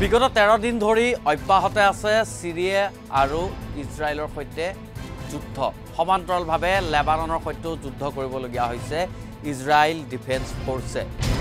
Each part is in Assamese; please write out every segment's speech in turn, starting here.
বিগত 13 দিন ধৰি অব্যাহত আছে সিৰিয়া আৰু ইজৰাইলৰ সৈতে যুদ্ধ সমান্তৰালভাৱে লেবাননৰ সৈতে যুদ্ধ কৰিবলগীয়া হৈছে ইজৰাইল ডিফেন্স ফৰ্ছে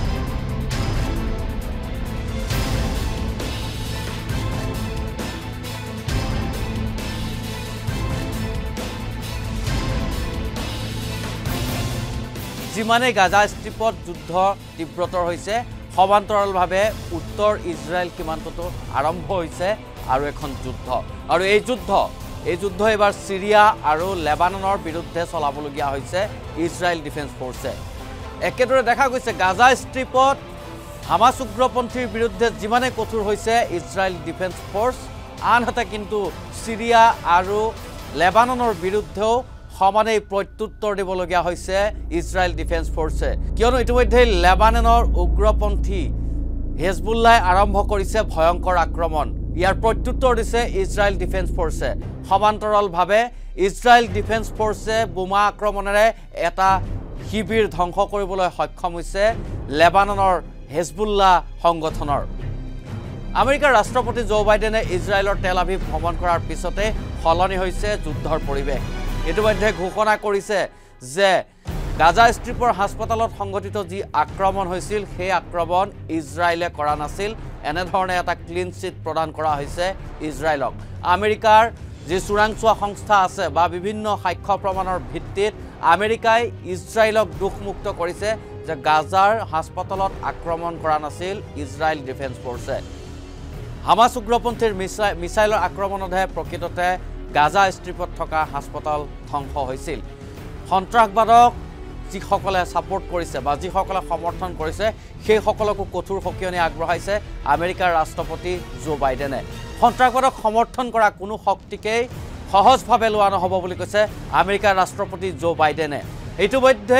যিমানে গাজা ষ্ট্ৰিপত যুদ্ধ তীব্ৰতৰ হৈছে সমান্তৰালভাৱে উত্তৰ ইজৰাইল সীমান্তটো আৰম্ভ হৈছে আৰু এখন যুদ্ধ আৰু এই যুদ্ধ এবাৰ সিৰিয়া আৰু লেবাননৰ বিৰুদ্ধে চলাবলগীয়া হৈছে ইজৰাইল ডিফেন্স ফৰ্ছে একেদৰে দেখা গৈছে গাজা ষ্ট্ৰিপত হামাস উগ্ৰপন্থীৰ বিৰুদ্ধে যিমানে কঠোৰ হৈছে ইজৰাইল ডিফেন্স ফৰ্ছ আনহাতে কিন্তু সিৰিয়া আৰু লেবাননৰ বিৰুদ্ধেও সমানে প্ৰত্যুত্তৰ দিবলগীয়া হৈছে ইজৰাইল ডিফেন্স ফৰ্ছে কিয়নো ইতিমধ্যে লেবাননৰ উগ্ৰপন্থী হেজবুল্লাহ আৰম্ভ কৰিছে ভয়ংকৰ আক্ৰমণ ইয়াৰ প্ৰত্যুত্তৰ দিছে ইজৰাইল ডিফেন্স ফৰ্ছে সমান্তৰালভাৱে ইজৰাইল ডিফেন্স ফৰ্ছে বোমা আক্ৰমণেৰে এটা শিবিৰ ধ্বংস কৰিবলৈ সক্ষম হৈছে লেবাননৰ হেজবুল্লাহ সংগঠনৰ আমেৰিকাৰ ৰাষ্ট্ৰপতি জো বাইডেনে ইজৰাইলৰ তেল আভিভ ভ্ৰমণ কৰাৰ পিছতে সলনি হৈছে যুদ্ধৰ পৰিৱেশ ইতিমধ্যে ঘোষণা কৰিছে যে গাজা ষ্ট্ৰিপৰ হাস্পতালত সংঘটিত যি আক্ৰমণ হৈছিল সেই আক্ৰমণ ইজৰাইলে কৰা নাছিল এনেধৰণে এটা ক্লিন চিট প্ৰদান কৰা হৈছে ইজৰাইলক আমেৰিকাৰ যি চোৰাংচোৱা সংস্থা আছে বা বিভিন্ন সাক্ষ্য প্ৰমাণৰ ভিত্তিত আমেৰিকাই ইজৰাইলক দুখমুক্ত কৰিছে যে গাজাৰ হাস্পতালত আক্ৰমণ কৰা নাছিল ইজৰাইল ডিফেন্স ফৰ্ছে হামাস উগ্ৰপন্থীৰ মিছাইলৰ আক্ৰমণতহে প্ৰকৃততে গাজা ষ্ট্ৰিপত থকা হাস্পতাল ধ্বংস হৈছিল সন্ত্ৰাসবাদক যিসকলে সাপোৰ্ট কৰিছে বা যিসকলে সমৰ্থন কৰিছে সেই সকলকো কঠোৰ সকিয়নি আগবঢ়াইছে আমেৰিকাৰ ৰাষ্ট্ৰপতি জো বাইডেনে সন্ত্ৰাসবাদক সমৰ্থন কৰা কোনো শক্তিকে সহজভাৱে লোৱা নহব বুলি কৈছে আমেৰিকাৰ ৰাষ্ট্ৰপতি জো বাইডেনে ইতিমধ্যে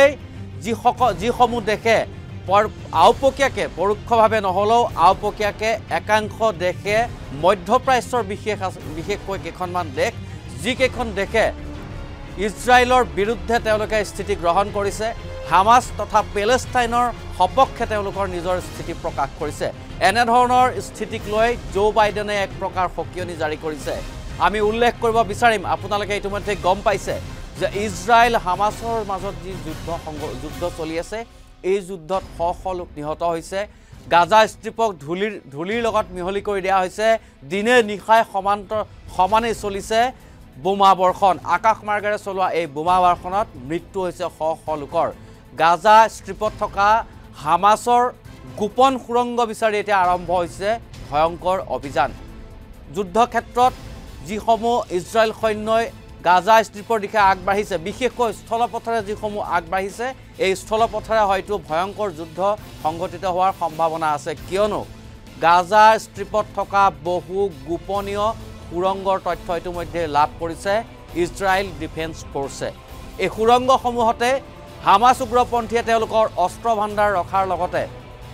যিসমূহ দেশে আওপকীয়াকে পৰোক্ষভাৱে নহলেও আওপকীয়াকে একাংশ দেশে মধ্যপ্ৰাচ্যৰ বিশেষকৈ কেইখনমান দেশ যিকেইখন দেশে ইজৰাইলৰ বিৰুদ্ধে তেওঁলোকে স্থিতি গ্ৰহণ কৰিছে হামাস তথা পেলেষ্টাইনৰ সপক্ষে তেওঁলোকৰ নিজৰ স্থিতি প্ৰকাশ কৰিছে এনেধৰণৰ স্থিতিক লৈ জো বাইডেনে এক প্ৰকাৰ সকিয়নি জাৰি কৰিছে আমি উল্লেখ কৰিব বিচাৰিম আপোনালোকে ইতিমধ্যে গম পাইছে যে ইজৰাইল হামাসৰ মাজত যি যুদ্ধ চলি আছে এই যুদ্ধত শ লোক নিহত হৈছে গাজা ষ্ট্ৰিপক ধুলিৰ লগত মিহলি কৰি দিয়া হৈছে দিনে নিশাই সমানে চলিছে বোমা বৰ্ষণ আকাশ মাৰ্গেৰে চলোৱা এই বোমা বৰ্ষণত মৃত্যু হৈছে শ লোকৰ গাজা ষ্ট্ৰিপত থকা হামাসৰ গোপন সুৰংগ বিচাৰি এতিয়া আৰম্ভ হৈছে ভয়ংকৰ অভিযান যুদ্ধ ক্ষেত্ৰত যিসমূহ ইজৰাইল সৈন্যই গাজা ষ্ট্ৰিপৰ দিশে আগবাঢ়িছে বিশেষকৈ স্থলপথৰে যিসমূহ আগবাঢ়িছে এই স্থলপথৰে হয়তো ভয়ংকৰ যুদ্ধ সংঘটিত হোৱাৰ সম্ভাৱনা আছে কিয়নো গাজা ষ্ট্ৰিপত থকা বহু গোপনীয় সুৰংগৰ তথ্য ইতিমধ্যে লাভ কৰিছে ইজৰাইল ডিফেন্স ফৰ্ছে এই সুৰংগসমূহতে হামাস উগ্ৰপন্থীয়ে তেওঁলোকৰ অস্ত্ৰ ভাণ্ডাৰ ৰখাৰ লগতে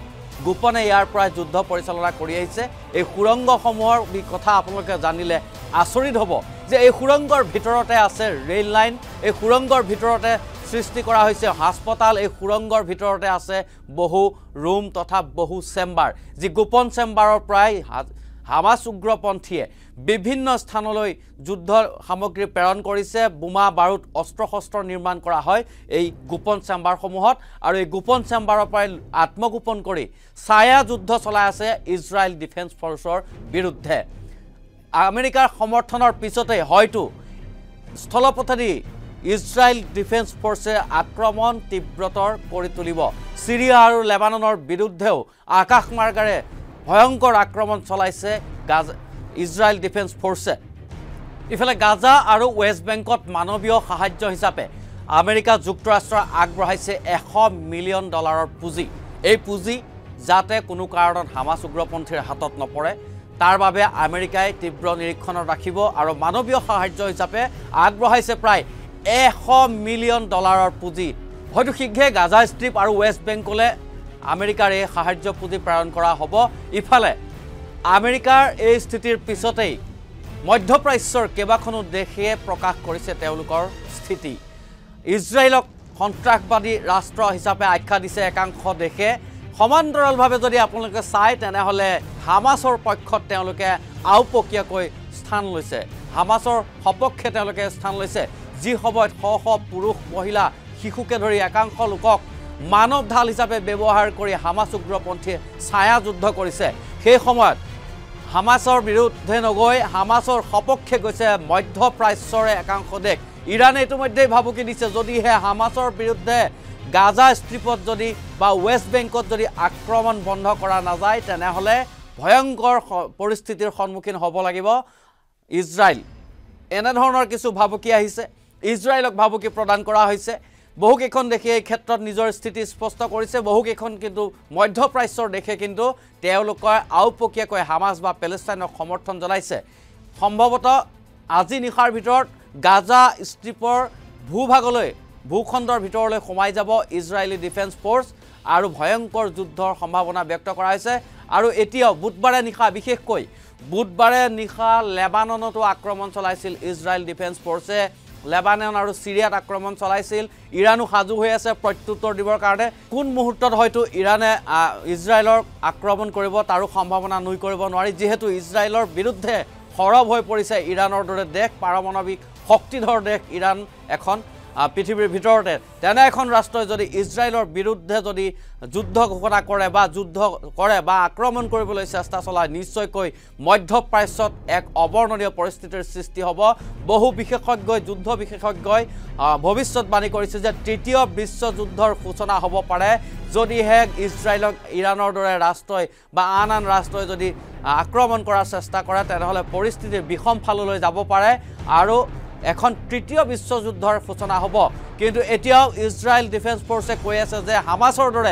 গোপনে ইয়াৰ পৰা যুদ্ধ পৰিচালনা কৰি আহিছে এই সুৰংগসমূহৰ কথা আপোনালোকে জানিলে আচৰিত হ'ব যে এই সুৰংগৰ ভিতৰতে আছে ৰেল লাইন এই সুৰংগৰ ভিতৰতে সৃষ্টি কৰা হৈছে হাস্পতাল এই সুৰংগৰ ভিতৰতে আছে বহু ৰুম তথা বহু চেম্বাৰ যি গোপন চেম্বাৰৰ প্ৰায় হামাস উগ্ৰপন্থীয়ে বিভিন্ন স্থানলৈ যুদ্ধ সামগ্ৰী প্ৰেৰণ কৰিছে বোমা বাৰুদ অস্ত্ৰ-শস্ত্ৰ নিৰ্মাণ কৰা হয় এই গোপন চেম্বাৰসমূহত আৰু এই গোপন চেম্বাৰৰ পৰা আত্মগোপন কৰি ছায়া যুদ্ধ চলাই আছে ইজৰাইল ডিফেন্স ফৰ্ছৰ বিৰুদ্ধে আমেৰিকাৰ সমৰ্থনৰ পিছতে হয়তো স্থলপথেদি ইজৰাইল ডিফেন্স ফৰ্ছে আক্ৰমণ তীব্ৰতৰ কৰি তুলিব সিৰিয়া আৰু লেবাননৰ বিৰুদ্ধেও আকাশ মাৰ্গেৰে ভয়ংকৰ আক্ৰমণ চলাইছে ইজৰাইল ডিফেন্স ফৰ্ছে ইফালে গাজা আৰু ৱেষ্ট বেংকত মানৱীয় সাহায্য হিচাপে আমেৰিকা যুক্তৰাষ্ট্ৰ আগবঢ়াইছে $100 মিলিয়ন পুঁজি এই পুঁজি যাতে কোনো কাৰণত হামাস উগ্ৰপন্থীৰ হাতত নপৰে তাৰ বাবে আমেৰিকাই তীব্ৰ নিৰীক্ষণত ৰাখিব আৰু মানৱীয় সাহায্য হিচাপে আগবঢ়াইছে প্ৰায় $100 মিলিয়ন পুঁজি হয়তো শীঘ্ৰে গাজা ষ্ট্ৰিপ আৰু ৱেষ্ট বেংকলে আমেৰিকাৰ এই সাহায্য পুঁজি প্ৰেৰণ কৰা হ'ব ইফালে আমেৰিকাৰ এই স্থিতিৰ পিছতেই মধ্যপ্ৰাচ্যৰ কেইবাখনো দেশে প্ৰকাশ কৰিছে তেওঁলোকৰ স্থিতি ইজৰাইলক সন্ত্ৰাসবাদী ৰাষ্ট্ৰ হিচাপে আখ্যা দিছে একাংশ দেশে সমান্তৰালভাৱে যদি আপোনালোকে চাই তেনেহ'লে হামাছৰ পক্ষত তেওঁলোকে আওপকীয়াকৈ স্থান লৈছে হামাছৰ সপক্ষে তেওঁলোকে স্থান লৈছে যি সময়ত শ শ পুৰুষ মহিলা শিশুকে ধৰি একাংশ লোকক মানৱ ঢাল হিচাপে ব্যৱহাৰ কৰি হামাছ উগ্ৰপন্থীয়ে ছায়া যুদ্ধ কৰিছে সেই সময়ত হামাছৰ বিৰুদ্ধে নগৈ হামাছৰ সপক্ষে গৈছে মধ্যপ্ৰাচ্যৰ একাংশ দেশ ইৰানে ইতিমধ্যে ভাবুকি দিছে যদিহে হামাছৰ বিৰুদ্ধে গাজা ষ্ট্ৰিপত যদি বা ৱেষ্ট বেংকত যদি আক্ৰমণ বন্ধ কৰা নাযায় তেনেহ'লে ভয়ংকৰ পৰিস্থিতিৰ সন্মুখীন হ'ব লাগিব ইজৰাইল এনেধৰণৰ কিছু ভাবুকি আহিছে ইজৰাইলক ভাবুকি প্ৰদান কৰা হৈছে বহুকেইখন দেশে এই ক্ষেত্ৰত নিজৰ স্থিতি স্পষ্ট কৰিছে বহুকেইখন কিন্তু মধ্যপ্ৰাচ্যৰ দেশে কিন্তু তেওঁলোকৰ আওপকীয়াকৈ হামাছ বা পেলেষ্টাইনক সমৰ্থন জনাইছে সম্ভৱতঃ আজি নিশাৰ ভিতৰত গাজা ষ্ট্ৰিপৰ ভূভাগলৈ ভূখণ্ডৰ ভিতৰলৈ সোমাই যাব ইজৰাইলী ডিফেন্স ফ'ৰ্চ আৰু ভয়ংকৰ যুদ্ধৰ সম্ভাৱনা ব্যক্ত কৰা হৈছে আৰু এতিয়াও বুধবাৰে নিশা বিশেষকৈ বুধবাৰে নিশা লেবাননতো আক্ৰমণ চলাইছিল ইজৰাইল ডিফেন্স ফ'ৰ্চে লেবানন আৰু সিৰিয়াত আক্ৰমণ চলাইছিল ইৰানো সাজু হৈ আছে প্ৰত্যুত্তৰ দিবৰ কাৰণে কোন মুহূৰ্তত হয়তো ইৰানে ইজৰাইলৰ আক্ৰমণ কৰিব তাৰো সম্ভাৱনা নুই কৰিব নোৱাৰি যেহেতু ইজৰাইলৰ বিৰুদ্ধে সৰব হৈ পৰিছে ইৰানৰ দৰে দেশ পাৰমাণৱিক শক্তিধৰ দেশ ইৰান এখন পৃথিৱীৰ ভিতৰতে তেনে এখন ৰাষ্ট্ৰই যদি ইজৰাইলৰ বিৰুদ্ধে যদি যুদ্ধ ঘোষণা কৰে বা আক্ৰমণ কৰিবলৈ চেষ্টা চলায় নিশ্চয়কৈ মধ্যপ্ৰাচ্যত এক অবৰ্ণনীয় পৰিস্থিতিৰ সৃষ্টি হ'ব বহু বিশেষজ্ঞই যুদ্ধ বিশেষজ্ঞই ভৱিষ্যতবাণী কৰিছে যে তৃতীয় বিশ্বযুদ্ধৰ সূচনা হ'ব পাৰে যদিহে ইজৰাইলক ইৰানৰ দৰে ৰাষ্ট্ৰই বা আন ৰাষ্ট্ৰই যদি আক্ৰমণ কৰাৰ চেষ্টা কৰে তেনেহ'লে পৰিস্থিতি বিষম ফাললৈ যাব পাৰে আৰু এখন তৃতীয় বিশ্বযুদ্ধৰ সূচনা হ'ব কিন্তু এতিয়াও ইজৰাইল ডিফেন্স ফ'ৰ্চে কৈ আছে যে হামাছৰ দৰে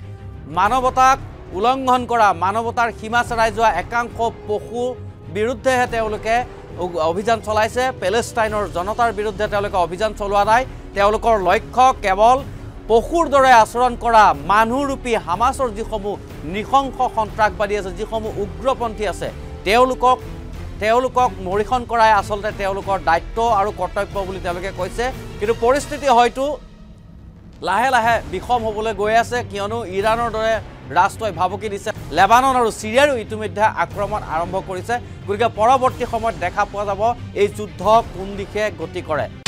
মানৱতাক উলংঘন কৰা মানৱতাৰ সীমা চেৰাই যোৱা একাংশ পশু বিৰুদ্ধেহে তেওঁলোকে অভিযান চলাইছে পেলেষ্টাইনৰ জনতাৰ বিৰুদ্ধে তেওঁলোকে অভিযান চলোৱা নাই তেওঁলোকৰ লক্ষ্য কেৱল পশুৰ দৰে আচৰণ কৰা মানুহৰূপী হামাছৰ যিসমূহ নিশংস সন্ত্ৰাসবাদী আছে যিসমূহ উগ্ৰপন্থী আছে তেওঁলোকক মৰিখন কৰাই আসলতে তেওঁলোকৰ দায়িত্ব আৰু কৰ্তব্য বুলি তেওঁলোকে কৈছে কিন্তু পৰিস্থিতি হয়তো লাহে লাহে বিষম হ'বলৈ গৈ আছে কিয়নো ইৰানৰ দৰে ৰাষ্ট্ৰই ভাবুকি দিছে লেবানন আৰু সিৰিয়াৰো ইতিমধ্যে আক্ৰমণ আৰম্ভ কৰিছে গতিকে পৰৱৰ্তী সময়ত দেখা পোৱা যাব এই যুদ্ধ কোন দিশে গতি কৰে